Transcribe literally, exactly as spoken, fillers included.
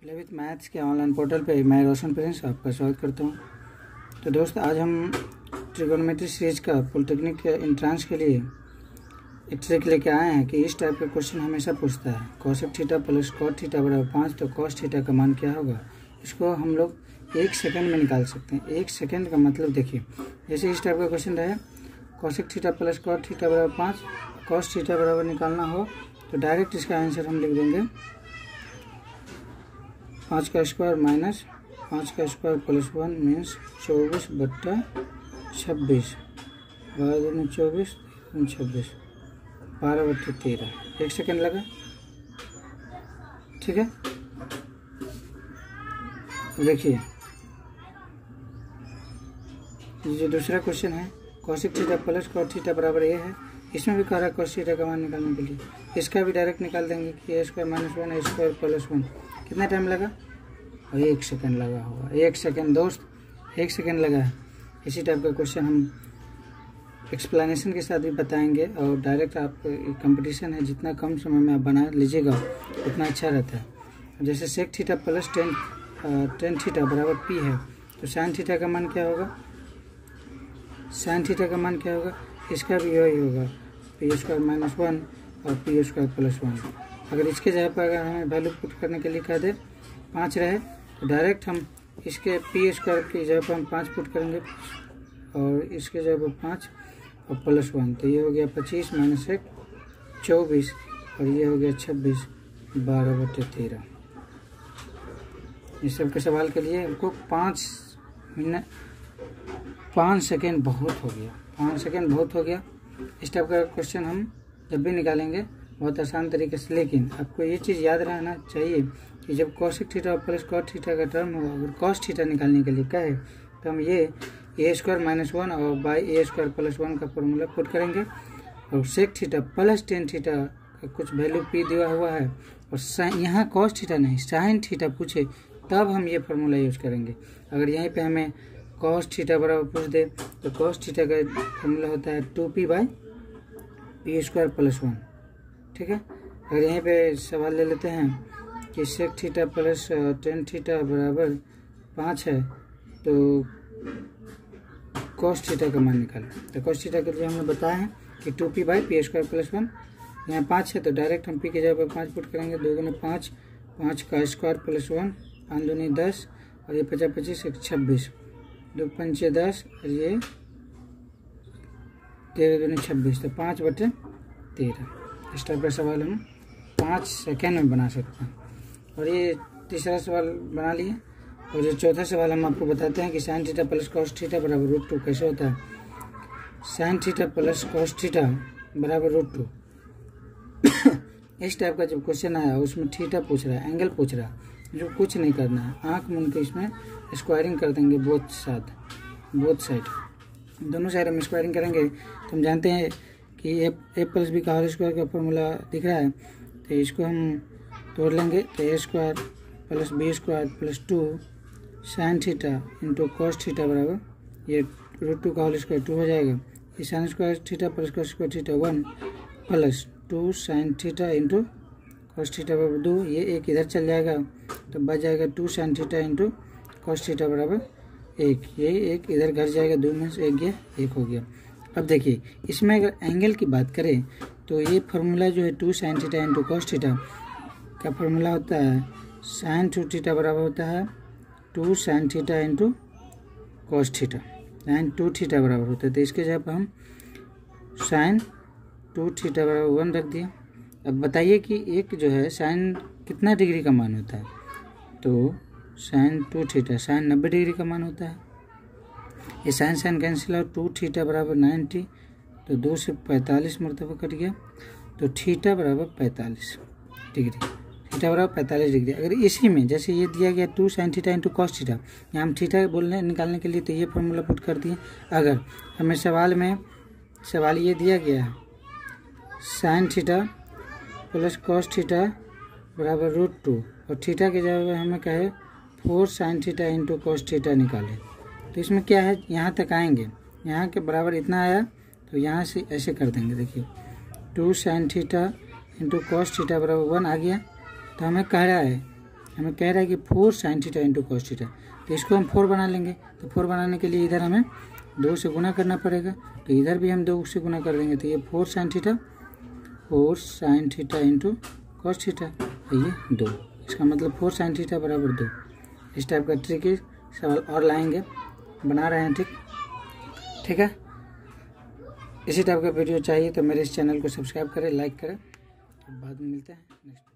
Play with maths के online portal पे मैं रोशन प्रिंस आपका स्वागत करता हूँ। तो दोस्त, आज हम ट्रिगोनोमेट्री सीरीज का पॉलिटेक्निक एंट्रेंस के लिए एक ट्रिक लेके आए हैं कि इस टाइप का क्वेश्चन हमेशा पूछता है cosec theta plus cot theta बराबर पाँच, तो कॉस थीटा का मान क्या होगा। इसको हम लोग एक सेकंड में निकाल सकते हैं। एक सेकंड का मतलब देखिए, जैसे इस टाइप का क्वेश्चन रहे cosec theta plus cot theta बराबर पाँच, कॉस थीटा बराबर निकालना हो तो डायरेक्ट इसका आंसर हम लिख देंगे पाँच का स्क्वायर माइनस पाँच का स्क्वायर प्लस वन मीन्स चौबीस बट्टा छब्बीस, बारह दूनी चौबीस, तीन छब्बीस, बारह बट्टे तेरह। एक सेकंड लगा, ठीक है। देखिए जो दूसरा क्वेश्चन है cosec theta plus cot theta बराबर ये है, इसमें भी कह रहा है कॉस थीटा का मान निकालने के लिए। इसका भी डायरेक्ट निकाल देंगे कि a square minus one a square plus one. कितना टाइम लगा? और एक सेकंड लगा होगा। एक सेकंड दोस्त, एक सेकंड लगा है। इसी टाइप का क्वेश्चन हम एक्सप्लेनेशन के साथ भी बताएंगे और डायरेक्ट आप कंपटीशन है, जितना कम समय में आप बना लीजिएगा उतना अच्छा रहता है। जैसे sec theta plus tan tan theta बराबर पी है, तो साइन थीटा का मान क्या होगा? साइन थीटा का मान क्या होगा? इसका भी यही होगा, पी स्क्वायर माइनस वन और पी स्क्वायर प्लस वन। अगर इसके जगह पर अगर हमें वैल्यू पुट करने के लिए कह दे पाँच रहे, तो डायरेक्ट हम इसके पी स्क्वायर की जगह पर हम पाँच पुट करेंगे और इसके जगह पर पाँच और प्लस वन, तो ये हो गया पच्चीस माइनस एक चौबीस और ये हो गया छब्बीस, बारह बटे तेरह। इस सब के सवाल के लिए हमको पाँच मिनट पाँच सेकेंड बहुत हो गया पाँच सेकेंड बहुत हो गया। इस टाइप का क्वेश्चन हम जब भी निकालेंगे बहुत आसान तरीके से, लेकिन आपको ये चीज़ याद रहना चाहिए कि जब cosec theta plus cot theta का टर्म हो, अगर कॉस थीटा निकालने के लिए कहे तो हम ये ए स्क्वायर माइनस वन और by a square plus one का फॉर्मूला पुट करेंगे और sec theta plus tan theta का कुछ वैल्यू पी दिया हुआ है और साइन, यहाँ कॉस थीटा नहीं साइन थीटा पूछे तब हम ये फार्मूला यूज करेंगे। अगर यहीं पे हमें कॉस थीटा बराबर पूछ दे तो कॉस थीटा का फॉर्मूला होता है two P by P square plus one, ठीक है। अगर यहीं पे सवाल ले लेते हैं कि sec theta plus tan theta बराबर पाँच है, तो कॉस थीटा का मान निकालें। तो कॉस थीटा के लिए हमने बताया है कि two P by P square plus one. यहाँ पाँच है तो डायरेक्ट हम पी के जगह पर पाँच पुट करेंगे। दो गुने पाँच, पाँच का स्क्वायर प्लस वन, पाँच दूनी दस और ये पचास पच्चीस एक छब्बीस, दो पंचे दस और ये तेरह दूनी छब्बीस, तो पाँच बटे तेरह। इस टाइप का सवाल हम पाँच सेकेंड में बना सकते हैं। और ये तीसरा सवाल बना लिए। और जो चौथा सवाल हम आपको बताते हैं कि sine theta plus cos theta बराबर रूट टू कैसे होता है। Sine theta plus cos theta बराबर रूट टू इस टाइप का जब क्वेश्चन आया उसमें थीटा पूछ रहा है, एंगल पूछ रहा है, जो कुछ नहीं करना है, आँख मूंद के इसमें स्क्वायरिंग कर देंगे बोथ साइड बोथ साइड दोनों साइड हम स्क्वायरिंग करेंगे। तो हम जानते हैं कि ए ए प्लस बी का होल स्क्वायर का फॉर्मूला दिख रहा है, तो इसको हम तोड़ लेंगे। तो a square plus b square plus two sine theta into cos theta बराबर ये रूट टू का होल स्क्वायर टू हो जाएगा। ये sine square theta plus cos square theta one plus two sine theta into cos theta बराबर दो, ये एक इधर चल जाएगा तो बच जाएगा two sine theta into cos theta बराबर एक, ये एक इधर घर जाएगा, दो में से एक गया एक हो गया। अब देखिए इसमें अगर एंगल की बात करें तो ये फार्मूला जो है two sine theta into cos theta का फार्मूला होता है साइन टू थीटा बराबर होता है two sine theta into cos theta, sine two theta बराबर होता है। तो इसके जगह पर हम साइन टू थीटा बराबर वन रख दिया। अब बताइए कि एक जो है साइन कितना डिग्री का मान होता है, तो साइन टू थीटा साइन नब्बे डिग्री का मान होता है। ये साइन साइन कैंसिल और टू थीटा बराबर नाइन्टी, तो दो से पैंतालीस मरतबा कट गया, तो थीटा बराबर पैंतालीस डिग्री, थीटा बराबर पैंतालीस डिग्री। अगर इसी में जैसे ये दिया गया two sine theta into cos theta, यहाँ हम थीटा बोलने निकालने के लिए तो ये फॉर्मूला पुट कर दिए। अगर हमें सवाल में सवाल ये दिया गया है sine theta plus cos theta बराबर रूट टू और थीटा के जगह हमें कहे four sine theta into cos theta निकालें, तो इसमें क्या है यहाँ तक आएंगे, यहाँ के बराबर इतना आया तो यहाँ से ऐसे कर देंगे। देखिए two sine theta into cos theta बराबर वन आ गया। तो हमें कह रहा है हमें कह रहा है कि four sine theta into cos theta, तो इसको हम फोर बना लेंगे। तो फोर बनाने के लिए इधर हमें दो से गुना करना पड़ेगा, तो इधर भी हम दो से गुना कर देंगे। तो ये four sine theta four sine theta into cos theta, तो ये दो, इसका मतलब फोर साइन थीटा बराबर दो। इस टाइप का ट्रिक सवाल और लाएंगे, बना रहे हैं। ठीक ठीक है, इसी टाइप का वीडियो चाहिए तो मेरे इस चैनल को सब्सक्राइब करें, लाइक करें। बाद में मिलते हैं नेक्स्ट।